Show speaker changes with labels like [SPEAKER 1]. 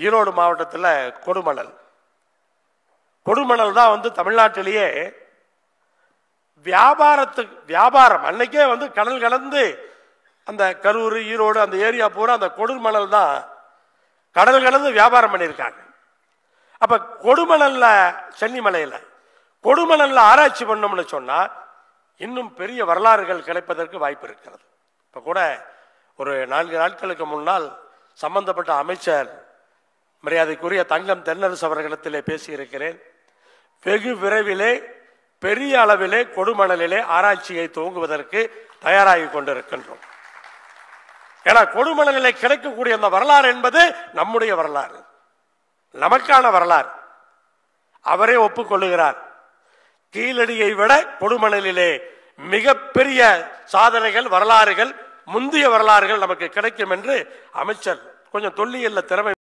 [SPEAKER 1] ஈரோடு மாவட்டத்தில் கொடுமணல் தான் தமிழ்நாட்டிலேயே வியாபாரம் அன்னைக்கே கடல் கடந்து அந்த கரூர் ஈரோடு அந்த ஏரியா பூரா அந்த கொடுமணல் தான் கடல் கடந்து வியாபாரம் பண்ணியிருக்காங்க. அப்ப கொடுமணல்ல சென்னிமலையில் கொடுமணல்ல ஆராய்ச்சி பண்ணோம்னு சொன்னா இன்னும் பெரிய வரலாறுகள் கிடைப்பதற்கு வாய்ப்பு இருக்கிறது. இப்ப கூட ஒரு 4 நாட்களுக்கு முன்னால் சம்பந்தப்பட்ட அமைச்சர் மரியாதைக்குரிய தங்கம் தென்னரசு அவர்களிடத்திலே பேசியிருக்கிறேன். வெகு விரைவிலே பெரிய அளவிலே கொடுமணலிலே ஆராய்ச்சியை துவங்குவதற்கு தயாராகி கொண்டிருக்கின்றோம். ஏன்னா கொடுமணலிலே கிடைக்கக்கூடிய அந்த வரலாறு என்பது நம்முடைய வரலாறு, நமக்கான வரலாறு. அவரே ஒப்புக்கொள்ளுகிறார், கீழடியை விட கொடுமணலிலே மிகப்பெரிய சாதனைகள் வரலாறுகள் முந்தைய வரலாறுகள் நமக்கு கிடைக்கும் என்று அமைச்சர் கொஞ்சம் தொல்லியல்ல திறமை